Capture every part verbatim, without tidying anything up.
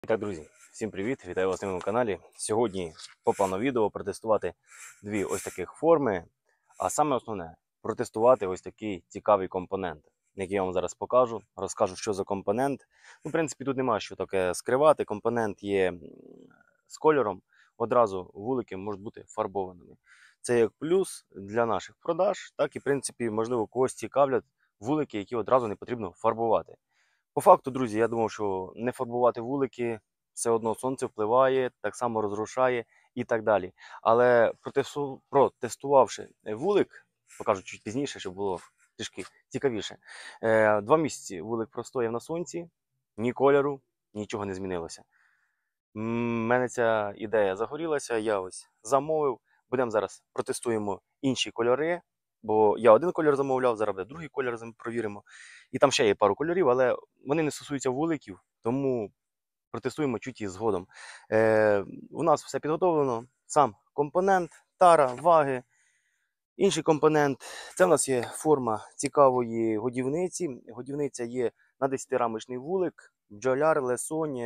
І так, друзі, всім привіт! Вітаю вас на моєму каналі. Сьогодні по плану відео протестувати дві ось таких форми, а саме основне протестувати ось такий цікавий компонент, який я вам зараз покажу, розкажу, що за компонент. Ну, в принципі, тут немає що таке скривати. Компонент є з кольором, одразу вулики можуть бути фарбованими. Це як плюс для наших продаж, так і, в принципі, можливо, когось цікавлять вулики, які одразу не потрібно фарбувати. По факту, друзі, я думав, що не фарбувати вулики, все одно сонце впливає, так само розрушає і так далі. Але протестувавши вулик, покажу чуть пізніше, щоб було трішки цікавіше. Два місяці вулик простояв на сонці, ні кольору, нічого не змінилося. У мене ця ідея загорілася, я ось замовив. Будемо зараз протестуємо інші кольори. Бо я один кольор замовляв, зараз буде другий кольор провіримо. І там ще є пару кольорів, але вони не стосуються вуликів, тому протестуємо чуть і згодом. Е, У нас все підготовлено. Сам компонент, тара, ваги. Інший компонент. Це в нас є форма цікавої годівниці. Годівниця є на десятирамочний вулик, бджоляр, лесонь,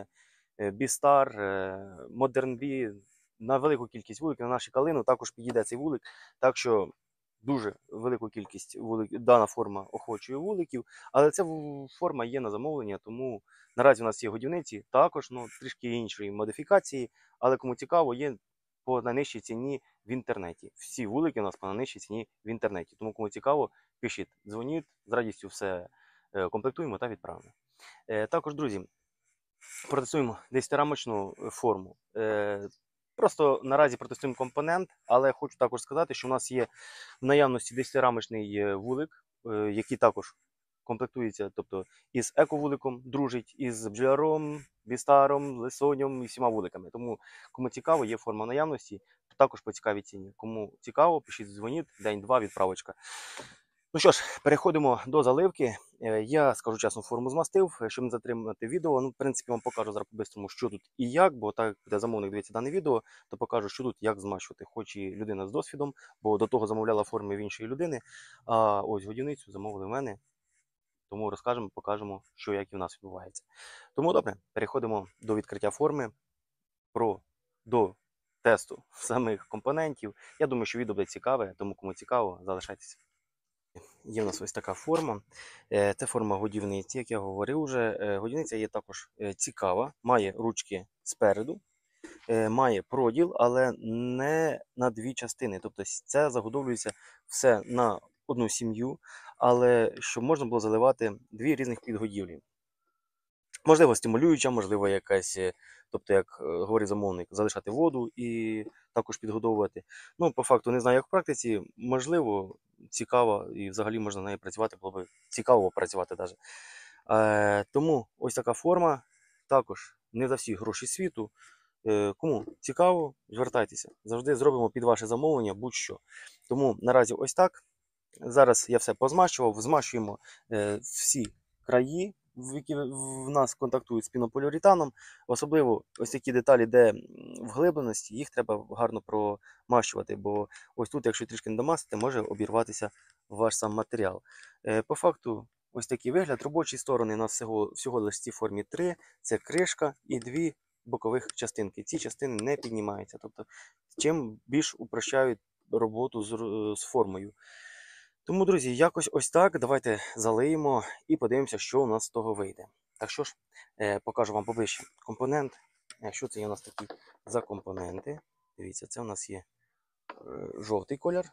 бістар, модерн-бі. На велику кількість вуликів, на нашу калину також підійде цей вулик. Так що дуже велику кількість вуликів, дана форма охочує вуликів, але ця форма є на замовлення, тому наразі у нас є годівниці, також ну, трішки іншої модифікації, але кому цікаво, є по найнижчій ціні в інтернеті. Всі вулики у нас по найнижчій ціні в інтернеті, тому кому цікаво, пишіть, дзвоніть, з радістю все комплектуємо та відправимо. Також, друзі, протестуємо десятирамочну форму. Просто наразі протестуємо компонент, але хочу також сказати, що у нас є в наявності десятирамочний вулик, який також комплектується, тобто із ековуликом дружить, із бджоляром, бістаром, лисонем і всіма вуликами. Тому кому цікаво, є форма наявності, також по цікавій ціні. Кому цікаво, пишіть, дзвоніть, день-два, відправочка. Ну що ж, переходимо до заливки. Я, скажу чесно, форму змастив, щоб не затримати відео. Ну, в принципі, вам покажу зараз по-бистрому, що тут і як, бо так, де замовник дивиться дане відео, то покажу, що тут, як змащувати. Хоч і людина з досвідом, бо до того замовляла форми в іншої людини, а ось годівницю замовили в мене. Тому розкажемо, покажемо, що як і в нас відбувається. Тому добре, переходимо до відкриття форми, про, до тесту самих компонентів. Я думаю, що відео буде цікаве, тому кому цікаво, залишайтеся. Є в нас ось така форма. Це форма годівниці, як я говорив вже. Годівниця є також цікава, має ручки спереду, має проділ, але не на дві частини. Тобто це заготовлюється все на одну сім'ю, але щоб можна було заливати дві різних підгодівлі. Можливо, стимулююча, можливо, якась, тобто, як говорить замовник, залишати воду і також підгодовувати. Ну, по факту, не знаю, як в практиці, можливо, цікаво і взагалі можна на неї працювати, було б цікаво працювати навіть. Е, тому ось така форма, також не за всі гроші світу. Е, кому цікаво, звертайтеся. Завжди зробимо під ваше замовлення будь-що. Тому наразі ось так. Зараз я все позмащував, змащуємо е, всі краї, які в нас контактують з пінополіуретаном. Особливо ось такі деталі, де вглибленості, їх треба гарно промащувати, бо ось тут, якщо трішки не домастити, може обірватися ваш сам матеріал. По факту, ось такий вигляд. Робочі сторони у нас всього, всього лише в цій формі три. Це кришка і дві бокових частинки. Ці частини не піднімаються. Тобто, чим більш упрощають роботу з, з формою. Тому, друзі, якось ось так. Давайте залиємо і подивимося, що у нас з того вийде. Так що ж, покажу вам поближче компонент. Що це є у нас такі за компоненти? Дивіться, це у нас є жовтий колір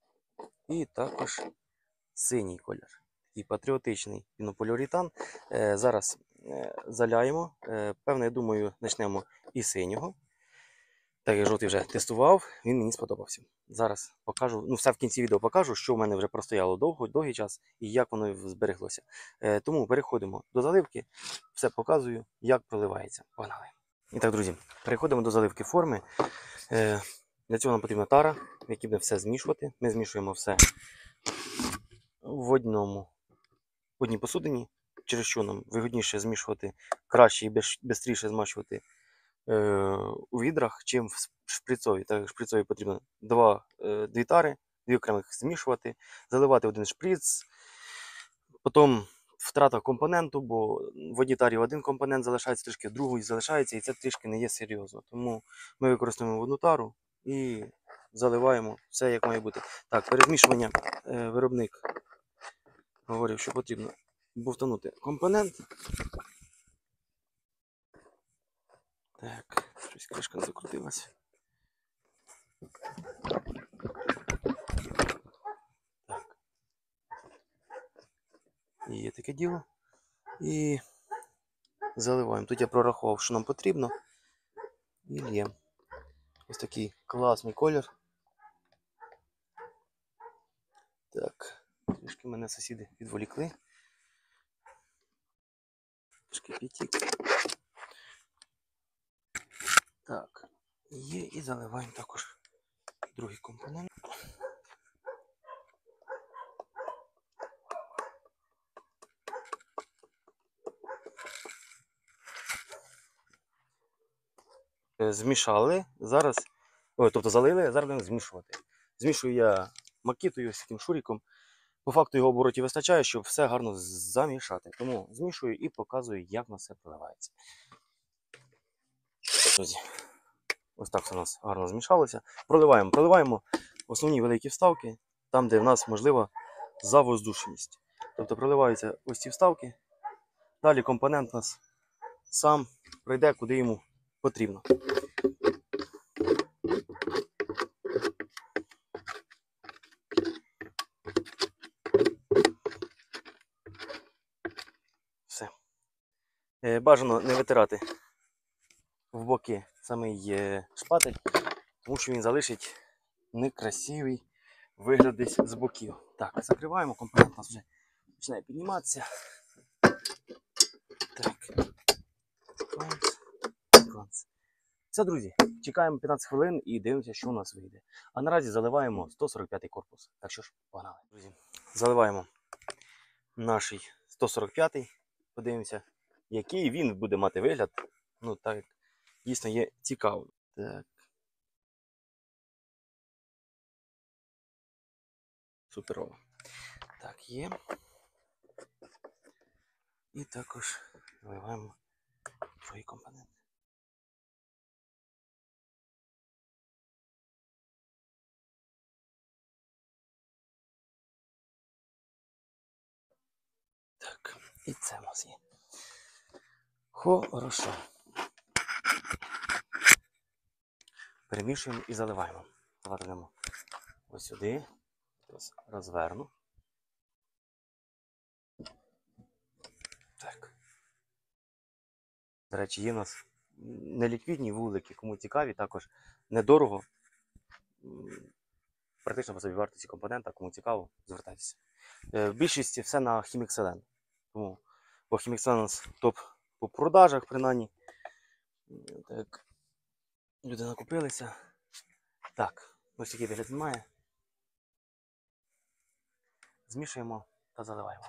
і також синій колір. І патріотичний пінополіуретан. Зараз заляємо. Певно, я думаю, почнемо із синього. Так, я жовтий вже тестував, він мені сподобався. Зараз покажу, ну все в кінці відео покажу, що в мене вже простояло довго, довгий час і як воно збереглося. Е, тому переходимо до заливки, все показую, як проливається. Погнали. І так, друзі, переходимо до заливки форми. Е, для цього нам потрібна тара, в якій буде все змішувати. Ми змішуємо все в одному, в одній посудині, через що нам вигідніше змішувати, краще і швидше змащувати у відрах, чим в шприцові. Так, в шприцові потрібно два, дві тари, дві окремих змішувати, заливати один шприц, потім втрата компоненту, бо в одній тарі один компонент залишається, трішки другий залишається, і це трішки не є серйозно. Тому ми використовуємо одну тару і заливаємо все як має бути. Так, перед змішуванням е, виробник говорив, що потрібно бовтанути компонент. Так, щось кришка не закрутилась. Так. І є таке діло. І заливаємо. Тут я прорахував, що нам потрібно. І лємо. Ось такий класний колір. Так, трішки мене сусіди відволікли. Трішки підтік. Так, є, і заливаємо також другий компонент. Змішали, зараз, о, тобто залили, зараз будемо змішувати. Змішую я макітою з таким шуріком. По факту його оборотів вистачає, щоб все гарно замішати. Тому змішую і показую, як на все проливається. Друзі, ось так все у нас гарно змішалося. Проливаємо, проливаємо основні великі вставки, там, де в нас можлива завоздушеність. Тобто проливаються ось ці вставки. Далі компонент у нас сам прийде, куди йому потрібно. Все. Бажано не витирати в боки самий шпатель, тому що він залишить некрасивий вигляд десь з боків. Так, закриваємо, компонент у нас вже починає підніматися. Так. Кланц. Кланц. Все, друзі, чекаємо п'ятнадцять хвилин і дивимося, що у нас вийде. А наразі заливаємо сто сорок п'ятий корпус. Так що ж, погнали. Друзі, заливаємо наш сто сорок п'ятий. Подивимося, який він буде мати вигляд. Ну, так, дійсно є цікаво. Так. Суперово. Так, є. І також заливаємо другий компонент. Так, і це в нас є. Хорошо. Перемішуємо і заливаємо. Кладемо ось сюди. Ось розверну. Так. До речі, є у нас неліквідні вулики, кому цікаві, також недорого. Практично по собі вартості компонента, кому цікаво, звертайтеся. В більшості все на Хімікселен. Тому, бо Хімікселен у нас топ по продажах, принаймні. Так, люди накупилися. Так, ось такий вигляд він має. Змішуємо та заливаємо.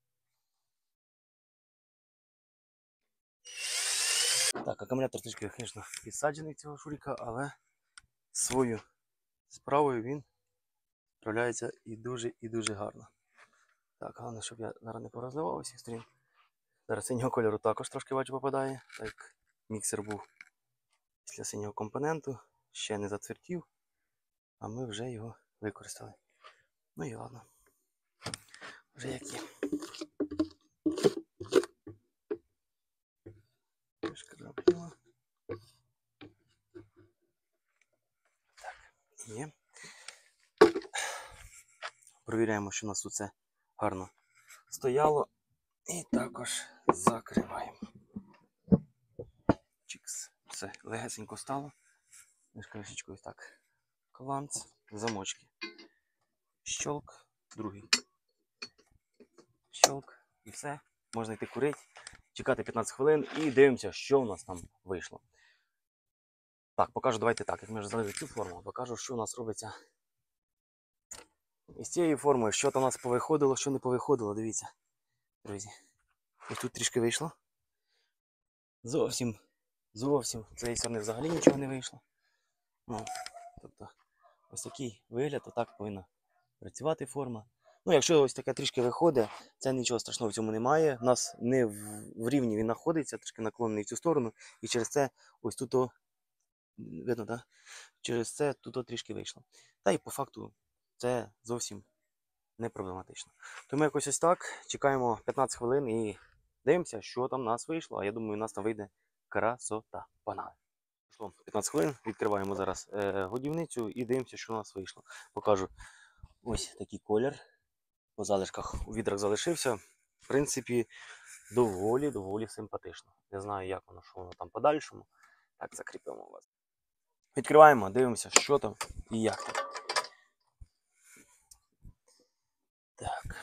Так, акумулятор трішки, звісно, підсаджений цього шуріка, але свою справою він справляється і дуже і дуже гарно. Так, головне, щоб я зараз не порозливав усіх сторін. Зараз синього кольору також трошки бачу попадає, так міксер був після синього компоненту, ще не затвердів, а ми вже його використали. Ну і ладно, вже як є. Трішки драбнуло. Так, є. Провіряємо, що у нас тут все гарно стояло. І також закриваємо. Чікс. Все, легесенько стало. Кришечкою так. Кланц, замочки. Щолк, другий. Щолк. І все. Можна йти курити, чекати п'ятнадцять хвилин і дивимося, що у нас там вийшло. Так, покажу, давайте так, як ми вже залили цю форму, покажу, що у нас робиться із цією формою, що там у нас повиходило, що не повиходило, дивіться, друзі. Ось тут трішки вийшло. Зовсім, зовсім, з цієї сторони взагалі нічого не вийшло. Ну, тобто, ось такий вигляд, отак повинна працювати форма. Ну, якщо ось таке трішки виходить, це нічого страшного в цьому немає. У нас не в, в рівні він знаходиться, трішки наклонений в цю сторону. І через це ось тут, о, видно, так? Через це тут о, трішки вийшло. Та й по факту це зовсім не проблематично. Тому якось ось так. Чекаємо п'ятнадцять хвилин і дивимося, що там у нас вийшло. А я думаю, у нас там вийде красота. Погнали. Пройшло п'ятнадцять хвилин. Відкриваємо зараз е, годівницю і дивимося, що у нас вийшло. Покажу ось такий колір. По залишках у відрах залишився. В принципі, доволі, доволі симпатично. Не знаю, як воно, що воно там подальшому. Так, закріпимо вас. Відкриваємо, дивимося, що там і як там. Так.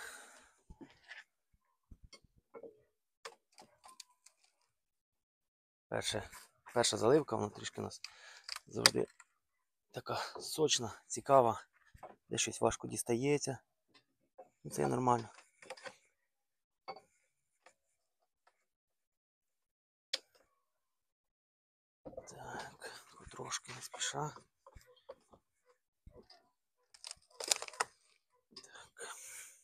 Перше, перша заливка, вона трішки у нас завжди така сочна, цікава. Де щось важко дістається. Це нормально. Так, трошки не спіша. Так.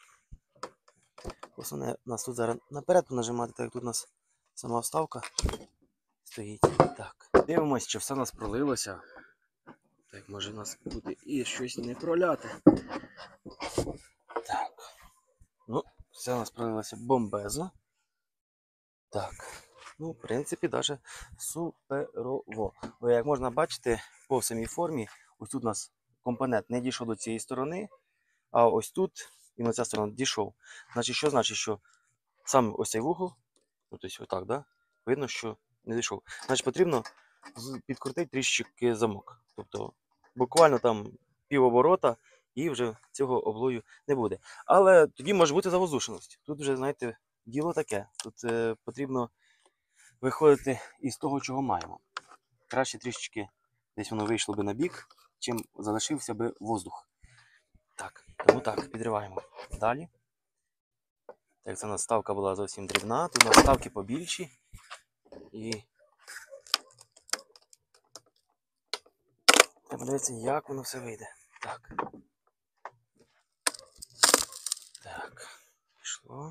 Основне у нас тут зараз наперед нажимати, так як тут у нас сама вставка стоїть. Так. Дивимось, чи все у нас пролилося. Так, може у нас буде і щось не проляти. Так. Ну, все у нас пролилося бомбезно. Так. Ну, в принципі, навіть суперово. Бо, як можна бачити, по самій формі, ось тут у нас компонент не дійшов до цієї сторони, а ось тут і на ця сторона дійшов. Значить, що значить, що саме ось цей вугол, ну, тобто отак, да, видно, що не дійшов. Значить, потрібно підкрутити трішки замок. Тобто, буквально там пів оборота і вже цього облою не буде. Але тоді може бути завоздушеність. Тут вже, знаєте, діло таке. Тут е, потрібно виходити із того, чого маємо. Краще трішечки десь воно вийшло би на бік, чим залишився би воздух. Так, тому так, підриваємо далі. Так, це у нас ставка була зовсім дрібна, тут у нас ставки побільші. І треба дивитися, як воно все вийде. Так. Так, пішло.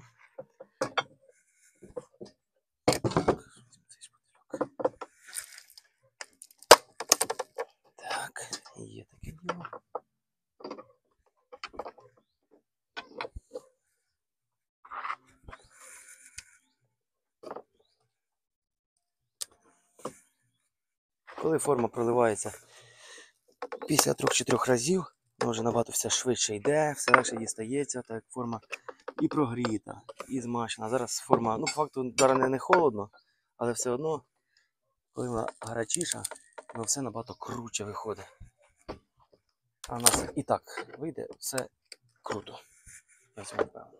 Так, є таке діло. Коли форма проливається після трьох-чотирьох разів, може набагато все швидше йде, все легше дістається, так форма і прогріта, і змащена. Зараз форма, ну по факту зараз не, не холодно, але все одно, коли вона гарячіша, воно все набагато круче виходить. А у нас і так вийде все круто. Я цьому впевнений.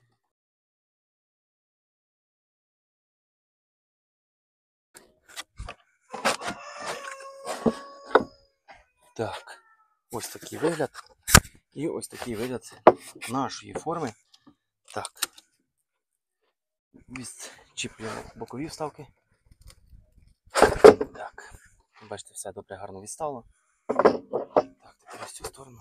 Так, ось такий вигляд. І ось такий вигляд нашої форми. Так. Відчіплюємо бокові вставки. Так. Бачите, все добре, гарно відстало. Так, тепер ось цю сторону.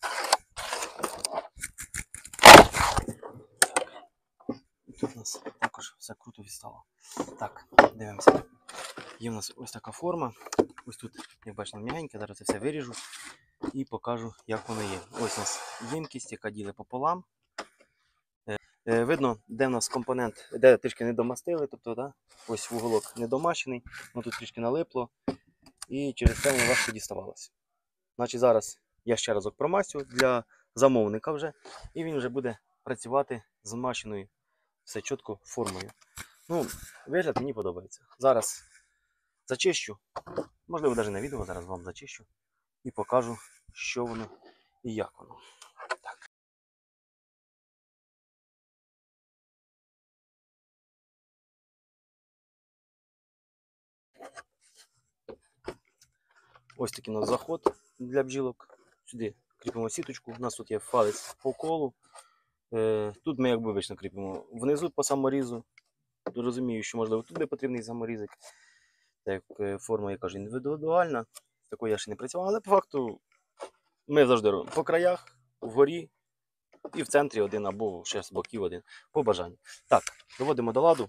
Тут у нас також все круто відстало. Так, дивимося. Є у нас ось така форма. Ось тут, як бачите, м'ягеньке, зараз це все виріжу і покажу, як воно є. Ось у нас ємкість, яка ділить пополам. Е, видно, де в нас компонент, де трішки не домастили, тобто, да, ось вуголок не домащений, воно тут трішки налипло і через це воно важко діставалося. Значить, зараз я ще разок промасю для замовника вже, і він вже буде працювати з змащеною все чітко формою. Ну, вигляд мені подобається. Зараз зачищу, можливо, навіть на відео зараз вам зачищу і покажу, що воно і як воно. Так. Ось такий у нас заход для бджілок. Сюди кріпимо сіточку. У нас тут є фалець по колу. Тут ми, як вибачно, кріпимо внизу по саморізу. Розумію, що, можливо, тут де потрібний саморізик. Так, форма, я кажу, індивідуальна. Такою я ще не працював, але по факту ми завжди робимо по краях, вгорі, І в центрі один або ще з боків один, по бажанню. Так, доводимо до ладу.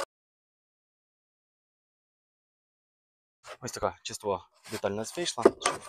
Ось така чистова деталь у нас вийшла.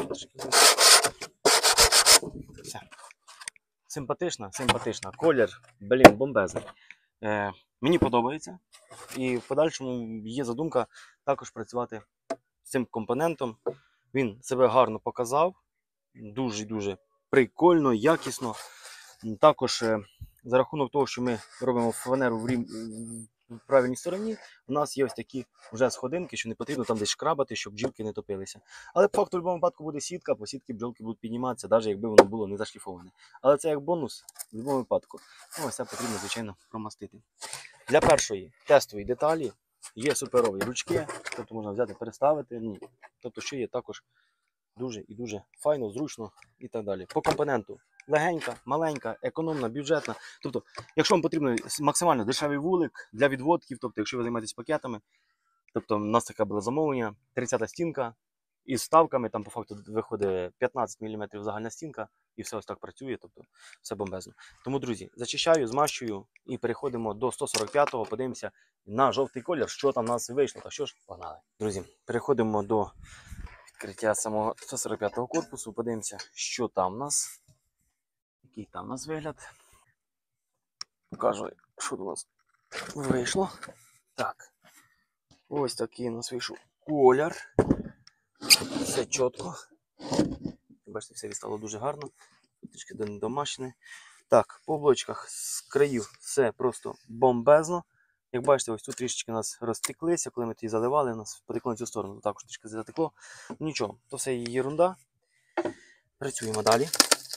Все. Симпатична, симпатична. Колір, блін, бомбезний. Е, мені подобається. І в подальшому є задумка також працювати з цим компонентом. Він себе гарно показав. Дуже-дуже прикольно, якісно. Також е, за рахунок того, що ми робимо фанеру в, рів... в правильній стороні, у нас є ось такі вже сходинки, що не потрібно там десь шкрабати, щоб бджілки не топилися. Але по факту в будь-якому випадку буде сітка, по сітки бджолки будуть підніматися, навіть якби воно було не зашліфоване. Але це як бонус в будь-якому випадку. Ну, ось це потрібно, звичайно, промастити. Для першої тестової деталі є суперові ручки, тобто можна взяти, переставити. Ні. Тобто, що є також дуже і дуже файно, зручно і так далі. По компоненту легенька, маленька, економна, бюджетна. Тобто, якщо вам потрібен максимально дешевий вулик для відводків, тобто, якщо ви займаєтесь пакетами, тобто, у нас таке було замовлення, тридцята стінка із вставками, там по факту виходить п'ятнадцять міліметрів загальна стінка, і все ось так працює, тобто все бомбезно. Тому, друзі, зачищаю, змащую і переходимо до сто сорок п'ятого, подивимося на жовтий колір, що там у нас вийшло. Та що ж, погнали. Друзі, переходимо до відкриття самого сто сорок п'ятого корпусу, подивимося, що там у нас. Який там у нас вигляд. Покажу, що у нас вийшло. Так. Ось такий у нас вийшов колір. Все чітко. Бачите, все відстало дуже гарно. Трішки домашнє. Так, по блочках з країв все просто бомбезно. Як бачите, ось тут трішечки у нас розтеклися, коли ми тоді заливали, у нас потекло на цю сторону. Також трішки затекло. Нічого, то все є єрунда. Працюємо далі.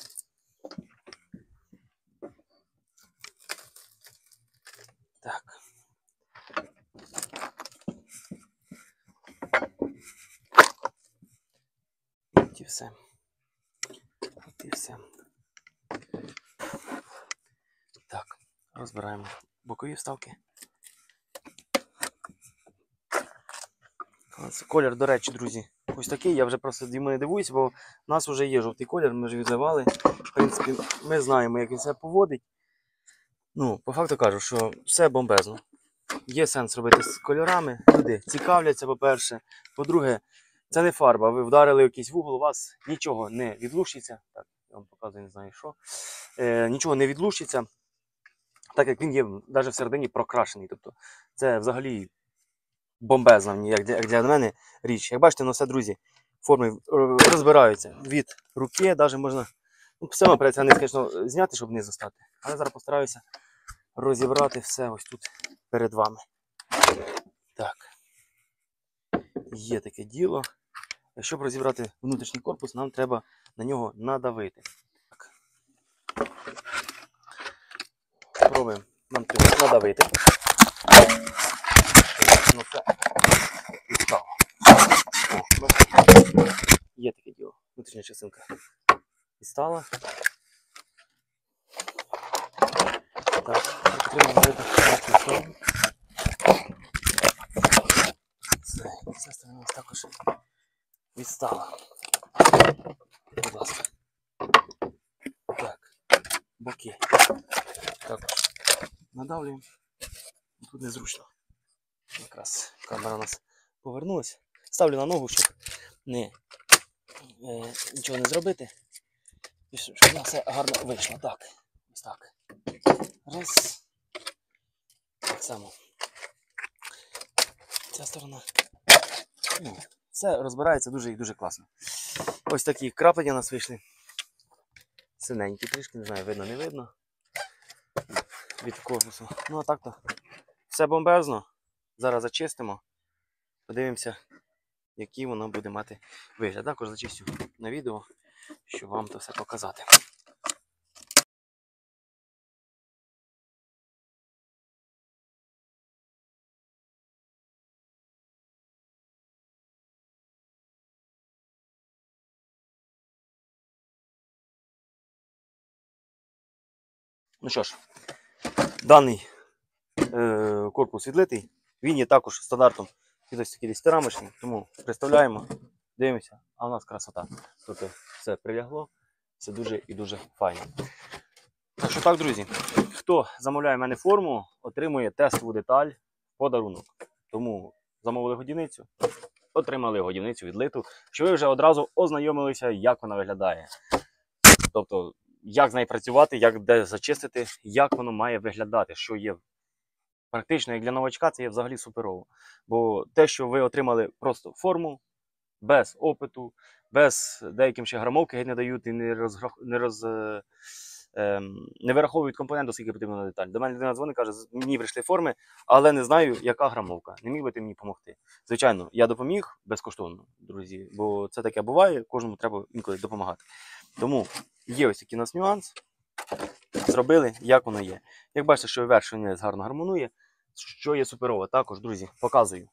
Так. От і все. От і все. Так, розбираємо бокові вставки. Колір, до речі, друзі, ось такий. Я вже просто йому не дивуюся, бо в нас вже є жовтий колір, ми вже відливали. В принципі, ми знаємо, як він себе поводить. Ну, по факту кажу, що все бомбезно. Є сенс робити з кольорами. Люди цікавляться, по-перше. По-друге, це не фарба. Ви вдарили якийсь вугол, у вас нічого не відлущиться. Так, я вам показую, не знаю що. Е, нічого не відлущиться, так як він є навіть всередині прокрашений. Тобто це взагалі бомбезна, як для, як для мене, річ. Як бачите, на все, друзі, форми розбираються від руки, навіть можна, ну, все одно придеться, звісно, зняти, щоб не застати. Але зараз постараюся розібрати все ось тут перед вами. Так. Є таке діло. Щоб розібрати внутрішній корпус, нам треба на нього надавити. Так. Спробуємо. Нам треба надавити. Ну, це відстало. Є таке діло. Внутрішня частинка відстала. Так, потрібно говорити на сторону. Це, ця сторона також відстала. Будь ласка. Так, боки. Також надавлюємо. Тут незручно. Якраз камера у нас повернулася. Ставлю на ногу, щоб не, е, нічого не зробити. І щоб воно все гарно вийшло. Так, ось так. Раз. Так само. Ця сторона. Все розбирається дуже і дуже класно. Ось такі краплення у нас вийшли. Синенькі трішки, не знаю, видно, не видно. Від корпусу. Ну а так-то все бомбезно. Зараз зачистимо. Подивимося, який воно буде мати вигляд. Також зачистю на відео, щоб вам це все показати. Ну що ж, даний е, корпус відлитий, він є також стандартом від ось такий десь рамочний, тому представляємо, дивимося, а у нас красота. Тобто все прилягло, все дуже і дуже файно. Так що так, друзі, хто замовляє в мене форму, отримує тестову деталь в подарунок. Тому замовили годівницю, отримали годівницю відлиту, що ви вже одразу ознайомилися, як вона виглядає. Тобто, як з нею працювати, як де зачистити, як воно має виглядати, що є. Практично, як для новачка, це є взагалі суперово. Бо те, що ви отримали просто форму, без опиту, без деяким ще грамовки геть не дають і не, розграх... не, роз... е... не вираховують компонент, оскільки потрібно на деталь. До мене людина дзвонить, каже, мені прийшли форми, але не знаю, яка грамовка. Не міг би ти мені допомогти. Звичайно, я допоміг безкоштовно, друзі, бо це таке буває, кожному треба інколи допомагати. Тому є ось такий у нас нюанс. Зробили, як воно є. Як бачите, що верх шинець гарно гармонує, що є суперово. Також, друзі, показую.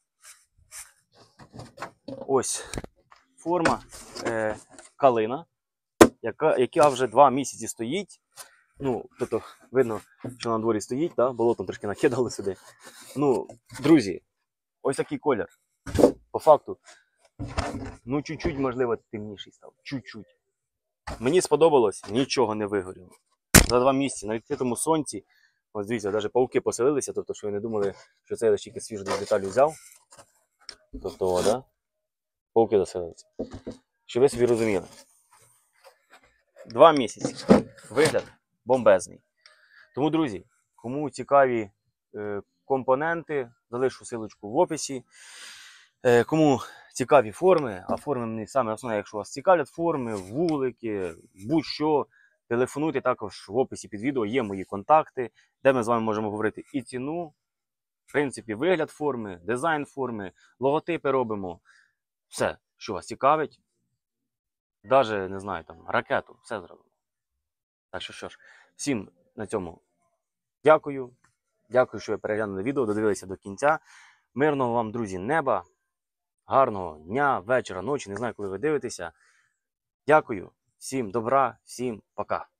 Ось форма е, калина, яка, яка вже два місяці стоїть. Ну, тобто, видно, що на дворі стоїть, да? Болотом трошки накидали сюди. Ну, друзі, ось такий колір. По факту, ну, чуть-чуть, можливо, темніший став. Чуть-чуть. Мені сподобалось, нічого не вигоріло. За два місяці на відкритому сонці, ось дивіться, навіть пауки поселилися, тобто, що ви не думали, що це я тільки свіжу деталю взяв. Тобто, о, да? Пауки заселилися. Щоб ви собі розуміли. Два місяці. Вигляд бомбезний. Тому, друзі, кому цікаві е, компоненти, залишу ссылочку в описі. Е, кому цікаві форми, а форми мені саме основне, якщо вас цікавлять форми, вулики, будь-що, телефонуйте, також в описі під відео є мої контакти, де ми з вами можемо говорити і ціну, в принципі, вигляд форми, дизайн форми, логотипи робимо. Все, що вас цікавить, навіть, не знаю, там, ракету, все зробимо. Так що, що ж, всім на цьому дякую. Дякую, що ви переглянули відео, додивилися до кінця. Мирного вам, друзі, неба, гарного дня, вечора, ночі, не знаю, коли ви дивитеся. Дякую, всім добра, всім пока.